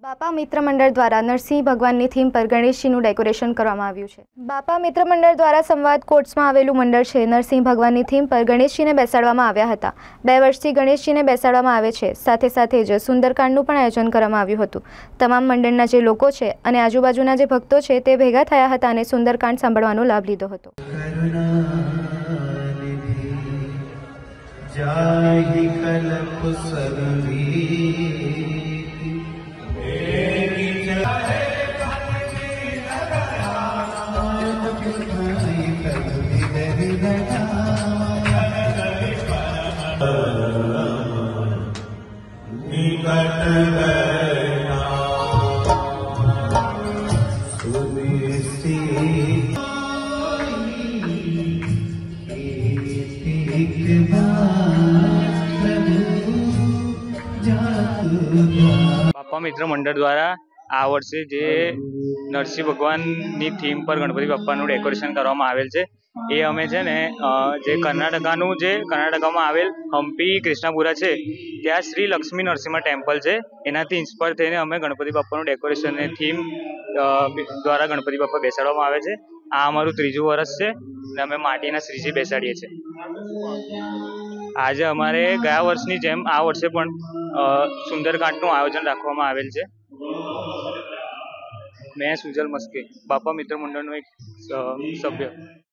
બાપા મિત્ર મંડળ દ્વારા નરસિંહ ભગવાનની થીમ પર ગણેશજીનું ડેકોરેશન કરવામાં આવ્યું છે। બાપા મિત્ર મંડળ દ્વારા સંવાદ કોટ્સમાં આવેલું મંડળ છે। નરસિંહ ભગવાનની થીમ પર ગણેશજીને બેસાડવામાં આવ્યા હતા। 2 વર્ષથી ગણેશજીને બેસાડવામાં આવે છે। સાથે સાથે જ સુંદરકાંડનું પણ આયોજન કરવામાં આવ્યું હતું। તમામ મંડળના જે લોકો છે અને આજુબાજુના જે ભક્તો છે તે ભેગા થયા હતા અને સુંદરકાંડ સાંભળવાનો લાભ લીધો હતો। બાપા મિત્ર મંડળ દ્વારા આ વર્ષે જે નરસિંહ ભગવાનની થીમ પર ગણપતિ બાપાનું ડેકોરેશન કરવામાં આવેલ છે એ અમે છે ને જે કર્ણાટકામાં આવેલ હમ્પી કૃષ્ણાપુરા છે ત્યાં શ્રી લક્ષ્મી નરસિંહ ટેમ્પલ છે એનાથી ઇન્સ્પાયર થઈને અમે ગણપતિ બાપાનું ડેકોરેશનની થીમ દ્વારા ગણપતિ બાપા બેસાડવામાં આવે છે। આ અમારું 3જું વર્ષ છે અને અમે માટીના શ્રીજી બેસાડીએ છીએ। આજે અમારે ગયા વર્ષની જેમ આ વર્ષે પણ સુંદરકાંડનું આયોજન રાખવામાં આવેલ છે। મેં સુજલ મસ્કે, બાપા મિત્ર મંડળનો એક સભ્ય।